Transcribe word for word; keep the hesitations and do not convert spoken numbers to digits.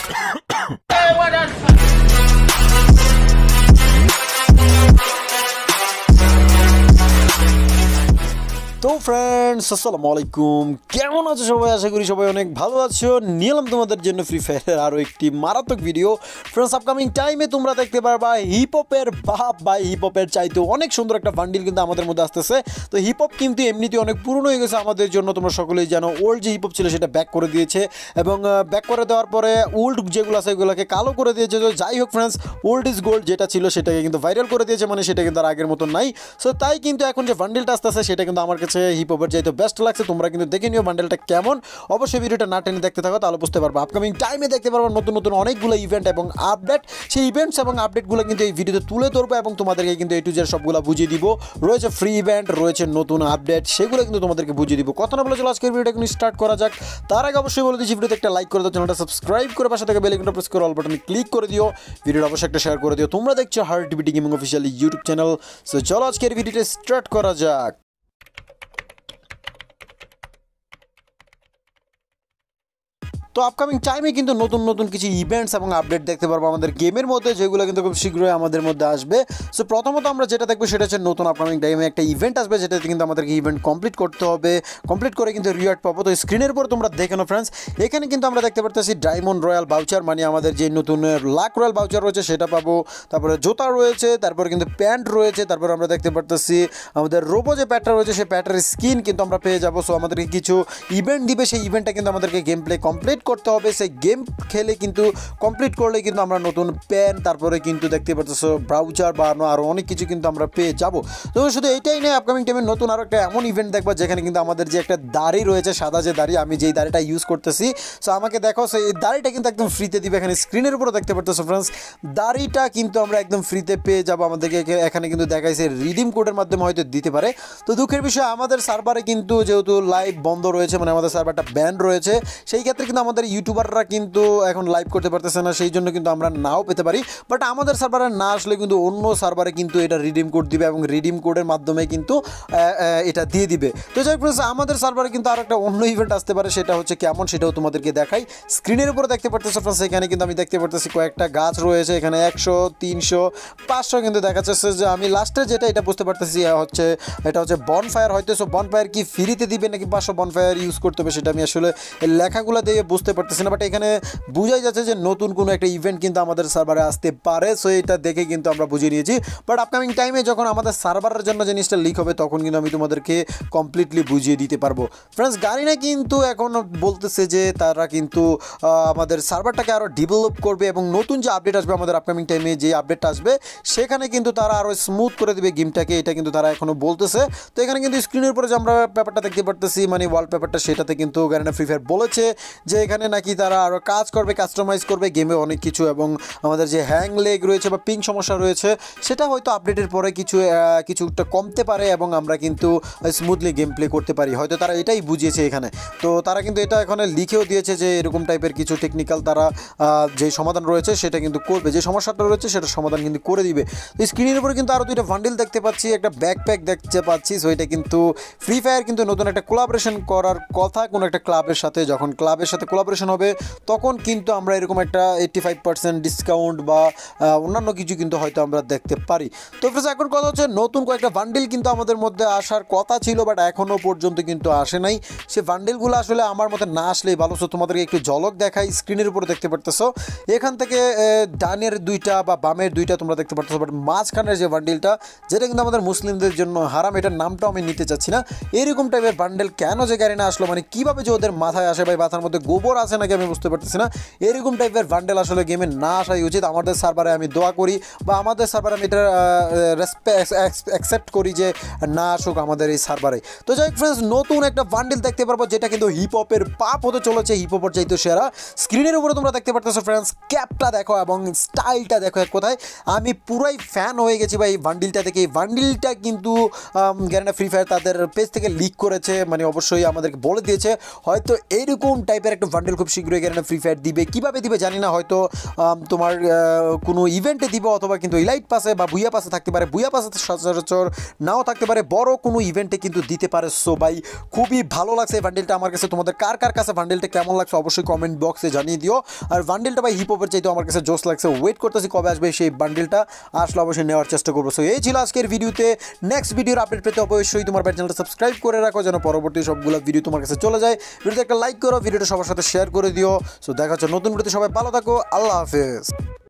তো ফ্রেন্ডস আসসালামু আলাইকুম, কেমন আছো সবাই? আশা করি সবাই অনেক ভালো আছো। নিলাম তোমাদের জন্য ফ্রি ফায়ারের আরও একটি মারাত্মক ভিডিও। ফ্রেন্ডস আপকামিং টাইমে তোমরা দেখতে পারবা হিপ হপের বাপ বা হিপ হপের চাইতে অনেক সুন্দর একটা বান্ডিল কিন্তু আমাদের মধ্যে আসতেছে। তো হিপ হপ কিন্তু এমনিতে অনেক পুরনো হয়ে গেছে আমাদের জন্য, তোমরা সকলেই জানো। ওল্ড যে হিপ হপ ছিল সেটা ব্যাক করে দিয়েছে এবং ব্যাক করে দেওয়ার পরে ওল্ড যেগুলো আছে সেগুলোকে কালো করে দিয়েছে। তো যাই হোক ফ্রেন্ডস, ওল্ড ইজ গোল্ড যেটা ছিল সেটাকে কিন্তু ভাইরাল করে দিয়েছে, মানে সেটা কিন্তু আর আগের মতন নাই। সো তাই কিন্তু এখন যে বান্ডিলটা আসতেছে সেটা কিন্তু আমার কাছে হিপ হপের চাইতে বেস্ট লাগছে। তোমরা কিন্তু দেখে নিও বান্ডেলটা কেমন। অবশ্যই ভিডিওটা না টেনে দেখতে থাকো, তাহলে বুঝতে পারবো। আপকামিং টাইমে দেখতে পারবো নতুন নতুন অনেকগুলো ইভেন্ট এবং আপডেট। সেই ইভেন্টস এবং আপডেটগুলো কিন্তু এই ভিডিওতে তুলে ধরবো এবং তোমাদেরকে কিন্তু এ টু জেড সবগুলো বুঝিয়ে দিব। রয়েছে ফ্রি ইভেন্ট, রয়েছে নতুন আপডেট, সেগুলো কিন্তু তোমাদেরকে বুঝিয়ে দিব। কথা না বলে চলো আজকের ভিডিওটা কিন্তু স্টার্ট করা যাক। তার আগে অবশ্যই বলে দিচ্ছি, ভিডিওতে একটা লাইক করে দাও, চ্যানেলটা সাবস্ক্রাইব করে পাশে থেকে বেল আইকনটা প্রেস করে অল বাটনে ক্লিক করে দিও। ভিডিওটা অবশ্যই একটা শেয়ার করে দিও। তোমরা দেখছো Heartbeat gaming official YouTube channel. So চলো আজকের ভিডিওটা স্টার্ট করা যাক। তো আপকামিং টাইমে কিন্তু নতুন নতুন কিছু ইভেন্টস এবং আপডেট দেখতে পারবো আমাদের গেমের মধ্যে, যেগুলো কিন্তু খুব শীঘ্রই আমাদের মধ্যে আসবে। সো প্রথমত আমরা যেটা দেখবো সেটা হচ্ছে নতুন আপকামিং টাইমে একটা ইভেন্ট আসবে, যেটাতে কিন্তু আমাদেরকে ইভেন্ট কমপ্লিট করতে হবে। কমপ্লিট করে কিন্তু রিওয়ার্ড পাবো। তো স্ক্রিনের উপর তোমরা দেখে নাও ফ্রেন্ডস, এখানে কিন্তু আমরা দেখতে পারতেছি ডায়মন্ড রয়্যাল বাউচার, মানে আমাদের যে নতুন লাক রয়্যাল বাউচার রয়েছে সেটা পাবো। তারপরে জুতা রয়েছে, তারপরে কিন্তু প্যান্ট রয়েছে, তারপরে আমরা দেখতে পারতেছি আমাদের রোবো যে প্যাটটা রয়েছে সেই প্যাটের স্কিন কিন্তু আমরা পেয়ে যাবো। সো আমাদেরকে কিছু ইভেন্ট দিবে, সেই ইভেন্টটা কিন্তু আমাদেরকে গেম প্লে কমপ্লিট করতে হবে। সেই গেম খেলে কিন্তু কমপ্লিট করলে কিন্তু আমরা নতুন প্যান, তারপরে কিন্তু দেখতে পাচ্ছো ব্রাউচার বা আরও অনেক কিছু কিন্তু আমরা পেয়ে যাবো। তো শুধু এটাই নয়, আপকামিং টাইমে নতুন আরও একটা এমন ইভেন্ট দেখবো যেখানে কিন্তু আমাদের যে একটা দাড়ি রয়েছে, সাদা যে দাড়ি, আমি যেই দাড়িটা ইউজ করতেছি, সো আমাকে দেখো সেই দাড়িটা কিন্তু একদম ফ্রিতে দিবে। এখানে স্ক্রিনের উপরে দেখতে পাচ্ছো ফ্রেন্ডস, দাড়িটা কিন্তু আমরা একদম ফ্রিতে পেয়ে যাবো। আমাদেরকে এখানে কিন্তু দেখাইছে রিডিম কোডের মাধ্যমে হয়তো দিতে পারে। তো দুঃখের বিষয়, আমাদের সার্ভারে কিন্তু যেহেতু লাইভ বন্ধ রয়েছে, মানে আমাদের সার্ভারটা ব্যান রয়েছে, সেই ক্ষেত্রে কিন্তু আমাদের ইউটিউবাররা কিন্তু এখন লাইভ করতে পারতেছে না, সেই জন্য কিন্তু আমরা নাও পেতে পারি। বাট আমাদের সার্ভারে না আসলে কিন্তু অন্য সার্ভারে কিন্তু এটা রিডিম কোড দিবে এবং রিডিম কোডের মাধ্যমে কিন্তু এটা দিয়ে দিবে। তো যাই হোক, আমাদের সার্ভারে কিন্তু আর একটা অন্য ইভেন্ট আসতে পারে, সেটা হচ্ছে কেমন সেটাও তোমাদেরকে দেখাই। স্ক্রিনের উপরে দেখতে পারতেছো ফ্রেন্ডস, এখানে কিন্তু আমি দেখতে পারতেছি কয়েকটা গাছ রয়েছে, এখানে একশো তিনশো পাঁচশো কিন্তু দেখা যাচ্ছে। যে আমি লাস্টে যেটা এটা বুঝতে পারতেছি হচ্ছে এটা হচ্ছে বনফায়ার হয়তো। সো বনফায়ার কি ফ্রিতে দিবে নাকি পাঁচশো বনফায়ার ইউজ করতে হবে, সেটা আমি আসলে লেখাগুলো দিয়ে বুঝতে পারতেছি না। বাট এখানে বুঝাই যাচ্ছে যে নতুন কোনো একটা ইভেন্ট কিন্তু আমাদের সার্ভারে আসতে পারে। সো এটা দেখে কিন্তু আমরা বুঝিয়ে নিয়েছি। বাট আপকামিং টাইমে যখন আমাদের সার্ভারের জন্য জিনিসটা লিক হবে, তখন কিন্তু আমি তোমাদেরকে কমপ্লিটলি বুঝিয়ে দিতে পারবো। ফ্রেন্ডস, গারিনা কিন্তু এখন বলতেছে যে তারা কিন্তু আমাদের সার্ভারটাকে আরও ডেভেলপ করবে এবং নতুন যে আপডেট আসবে আমাদের আপকামিং টাইমে, যে আপডেটটা আসবে সেখানে কিন্তু তারা আরও স্মুথ করে দেবে গেমটাকে, এটা কিন্তু তারা এখনও বলতেছে। তো এখানে কিন্তু স্ক্রিনের উপরে যে আমরা পেপারটা দেখতে পারতেছি, মানে ওয়ালপেপারটা, সেটাতে কিন্তু গারিনা ফ্রি ফায়ার বলেছে যে এখানে নাকি তারা আরও কাজ করবে, কাস্টমাইজ করবে গেমে অনেক কিছু, এবং আমাদের যে হ্যাং লেগ রয়েছে বা পিং সমস্যা রয়েছে সেটা হয়তো আপডেটের পরে কিছু কিছুটা কমতে পারে এবং আমরা কিন্তু স্মুথলি গেম প্লে করতে পারি। হয়তো তারা এটাই বুঝিয়েছে এখানে। তো তারা কিন্তু এটা এখানে লিখেও দিয়েছে যে এরকম টাইপের কিছু টেকনিক্যাল তারা যে সমাধান রয়েছে সেটা কিন্তু করবে, যে সমস্যাটা রয়েছে সেটার সমাধান কিন্তু করে দিবে। তো স্ক্রিনের উপরে কিন্তু আরও দুইটা বান্ডিল দেখতে পাচ্ছি, একটা ব্যাকপ্যাক দেখতে পাচ্ছি। সো এটা কিন্তু ফ্রি ফায়ার কিন্তু নতুন একটা কোলাবোরেশন করার কথা কোনো একটা ক্লাবের সাথে। যখন ক্লাবের সাথে কোলাবোরেশন হবে তখন কিন্তু আমরা এরকম একটা এইট্টি ফাইভ পার্সেন্ট ডিসকাউন্ট বা অন্যান্য কিছু কিন্তু হয়তো আমরা দেখতে পারি। তো ফ্রেন্ডস, এখন কথা হচ্ছে নতুন কয়েকটা বান্ডিল কিন্তু আমাদের মধ্যে আসার কথা ছিল, বাট এখনও পর্যন্ত কিন্তু আসে নাই। সে বান্ডিলগুলো আসলে আমার মতে না আসলেই ভালো। সো তোমাদেরকে একটু ঝলক দেখাই। স্ক্রিনের উপরে দেখতে পারতেছো এখান থেকে ডানের দুইটা বা বামের দুইটা তোমরা দেখতে পারতেছো, বাট মাঝখানের যে বান্ডিলটা, যেটা কিন্তু আমাদের মুসলিমদের জন্য হারাম, এটার নামটাও আমি নিতে চাচ্ছি না। এরকম টাইপের বান্ডেল কেন যে গারিনা আসলো, মানে কীভাবে যে ওদের মাথায় আসে, ভাই মাথার মধ্যে গোবর আছে নাকি আমি বুঝতে পারতেছি না। এরকম টাইপের বান্ডেল আসলে গেমে না আসাই উচিত। আমাদের সার্ভারে আমি দোয়া করি বা আমাদের সার্ভারে আমি এটা অ্যাকসেপ্ট করি যে না আসুক আমাদের এই সার্ভারে। তো যাই হোক ফ্রেন্ডস, নতুন একটা বান্ডেল দেখতে পারবো যেটা কিন্তু হিপ হপের পাপ হতে চলেছে, হিপ হপের চাইতে সেরা। স্ক্রিনের উপরে তোমরা দেখতে পারতেছো ফ্রেন্ডস, ক্যাপটা দেখো এবং স্টাইলটা দেখো এক কথায়। আমি পুরাই ফ্যান হয়ে গেছি ভাই এই বান্ডিলটা থেকে। এই বান্ডিলটা কিন্তু গারিনা ফ্রি ফায়ার তাদের পেজ থেকে লিক করেছে, মানে অবশ্যই আমাদেরকে বলে দিয়েছে হয়তো এইরকম টাইপের একটা বান্ডেল খুব শীঘ্রই গ্যারেনা ফ্রি ফায়ার দিবে। কীভাবে দিবে জানি না, হয়তো তোমার কোনো ইভেন্টে দিব অথবা কিন্তু ইলাইট পাসে বা বুয়া পাসে থাকতে পারে, বুয়া পাসে সচরাচর নাও থাকতে পারে, বড় কোনো ইভেন্টে কিন্তু দিতে পারে। সো ভাই খুবই ভালো লাগছে এই বান্ডেলটা আমার কাছে। তোমাদের কার কার কাছে বান্ডেলটা কেমন লাগছে অবশ্যই কমেন্ট বক্সে জানিয়ে দিও। আর বান্ডেলটা ভাই হিপহপের চাইতে আমার কাছে জোস লাগছে, ওয়েট করতেছি কবে আসবে সেই বান্ডেলটা, আসলে অবশ্যই নেওয়ার চেষ্টা করবো। সো এই ছিল আজকের ভিডিওতে। নেক্সট ভিডিওর আপডেট পেতে অবশ্যই তোমার চ্যানেলটা সাবস্ক্রাইব করে রাখো যেন পরবর্তী সবগুলো ভিডিও তোমার কাছে চলে যায়। ভিডিওতে একটা লাইক করো, ভিডিওটা সবার সাথে শেয়ার করে দিও। সো দেখা হচ্ছে নতুন ভিডিওতে, সবাই ভালো থাকো, আল্লাহ হাফেজ।